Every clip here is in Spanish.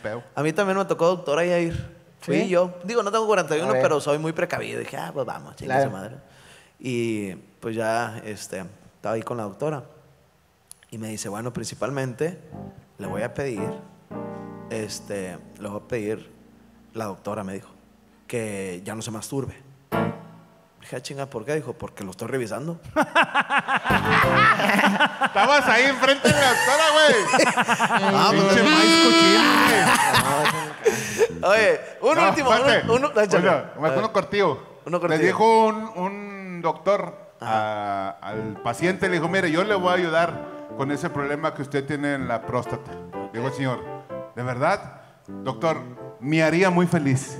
feo. A mí también me tocó doctora Yair. Fui ¿Sí? yo. Digo, no tengo 41, pero soy muy precavido. Dije, pues vamos, chingue su madre. Y pues ya estaba ahí con la doctora. Y me dice, bueno, principalmente le voy a pedir, la doctora me dijo, que ya no se masturbe. Dije, chinga, ¿por qué? Dijo, porque lo estoy revisando. Estabas ahí enfrente de la doctora, güey. Pinche maíz cochino, güey. Oye, último. Uno cortillo. Le dijo un doctor al paciente, le dijo, mire, yo le voy a ayudar con ese problema que usted tiene en la próstata. Digo, señor, ¿de verdad? Doctor, me haría muy feliz.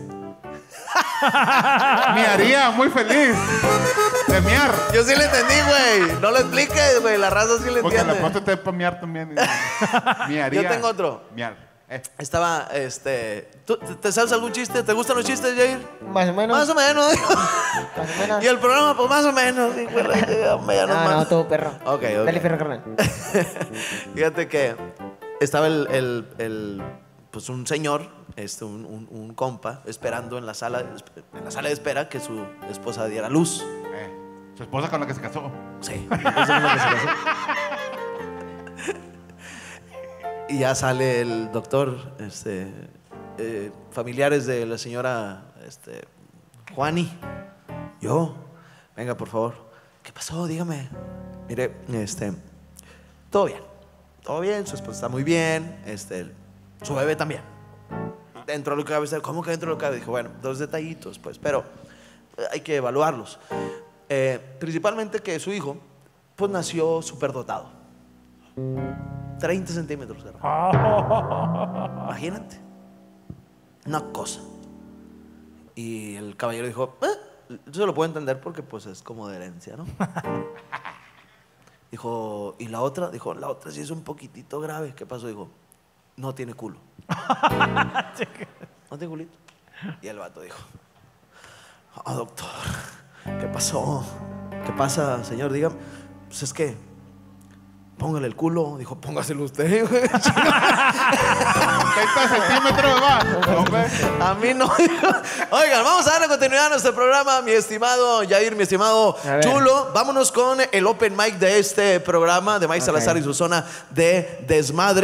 Me haría muy feliz de miar. Yo sí le entendí, güey. No lo expliques, güey. La raza sí le Porque entiende. la próstata es para miar también. Me haría. Yo tengo otro. Miar. Estaba, ¿tú te sabes algún chiste? ¿Te gustan los chistes, Jair? Más o menos. Más o menos. Más o menos. Y el programa, pues más o menos. Sí, güey, No, tú, perro. Ok. Dale, perro, carnal. Fíjate que estaba pues un señor, un compa, esperando en la sala de espera que su esposa diera luz. Su esposa con la que se casó. Sí, la esposa con la que se casó. Y ya sale el doctor, familiares de la señora Juani. Yo, venga, por favor. ¿Qué pasó? Dígame. Mire, todo bien, su esposa está muy bien, su bebé también. Dentro de lo que cabe, ¿cómo que dentro de lo que cabe? Dijo, bueno, 2 detallitos, pues, pero hay que evaluarlos. Principalmente que su hijo, pues, nació superdotado. 30 centímetros de radio. Imagínate. Una cosa. Y el caballero dijo, yo se lo puedo entender porque pues es como de herencia, ¿no? Dijo, ¿y la otra? Dijo, la otra sí es un poquitito grave. ¿Qué pasó? Dijo, no tiene culo. No tiene culito. Y el vato dijo, doctor, ¿qué pasó? ¿Qué pasa, señor? Dígame. Pues es que póngale el culo. Dijo, póngaselo usted. 30 centímetros, va. A mí no. Oigan, vamos a darle continuidad a nuestro programa, mi estimado Yair, mi estimado Chulo. Vámonos con el open mic de este programa de Mike Salazar y su zona de desmadre.